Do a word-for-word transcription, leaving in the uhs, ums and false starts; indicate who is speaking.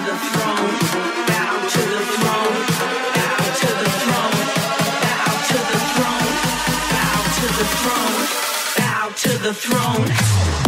Speaker 1: the throne, bow to the throne, bow to the throne, bow to the throne, bow to the throne, bow to the throne.